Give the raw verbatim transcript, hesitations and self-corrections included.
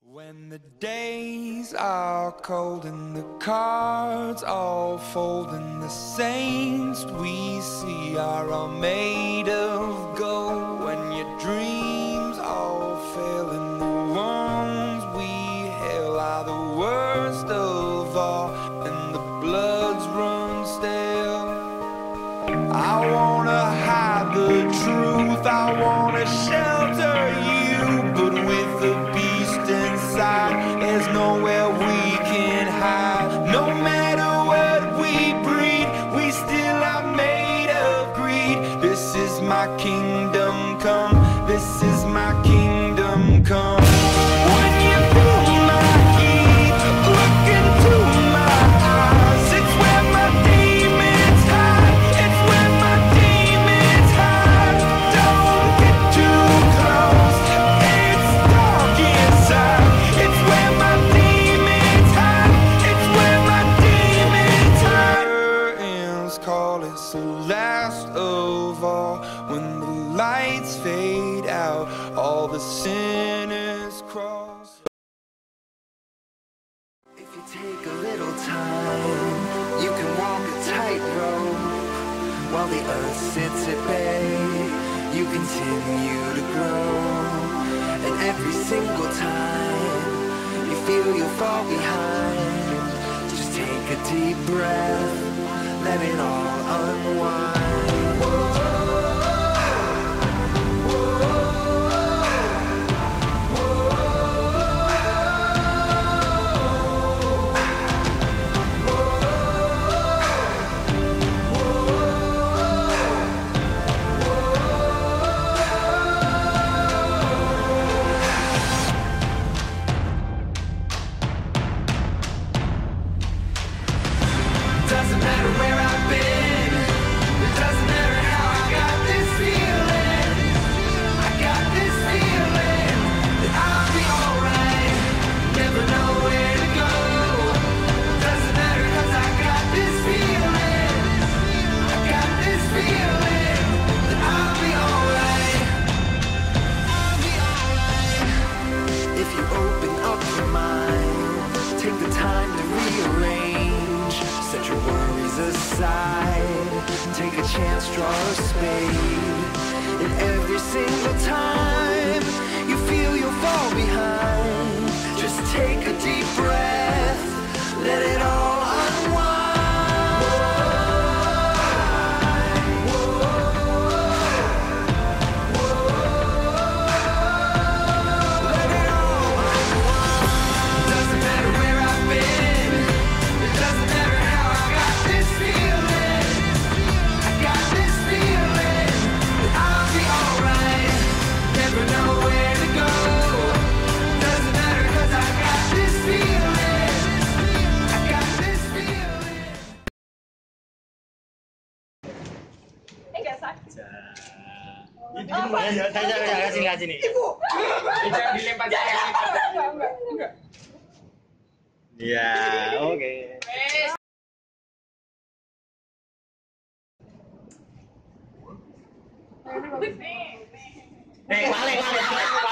When the days are cold and the cards all fold and the saints we see are all made of gold, when your dreams all fail and the ones we hail are the worst of all and the bloods run stale, I wanna hide the truth, I wanna shelter you, but with the beast inside, there's nowhere we can hide. No matter what we breed, we still are made of greed. This is my kingdom come, this is my kingdom come. When you feel my heat, look into my eyes, it's where my demons hide, it's where my demons hide. Don't get too close, it's dark inside, it's where my demons hide, it's where my demons hide. Curtains call, it's the last of all. When the lights fade out, all the sinners cross. If you take a little time, you can walk a tightrope. While the earth sits at bay, you continue to grow. And every single time you feel you fall behind, just take a deep breath, let it all unwind. Doesn't matter where I've been, it doesn't matter how I got this feeling. I got this feeling that I'll be alright, never know where to go. Doesn't matter cause I got this feeling, I got this feeling that I'll be alright, I'll be alright. If you open up your mind, take the time to rearrange, set your worries aside, take a chance, draw a spade. And every single time you feel you'll fall behind, just take a deep breath, let it all unwind. Let it all unwind. Doesn't matter where I've been, it doesn't matter how I got this feeling. I got this feeling that I'll be alright, never know where to go. Doesn't matter cause I got this feeling, I got this feeling. Eh nggak sakit. Ini gimana ya? Tanya ya, sini sini. Ibu. Jangan dilempar saya. Enggak, enggak, enggak. Iya, oke. Nih, balik, balik, balik.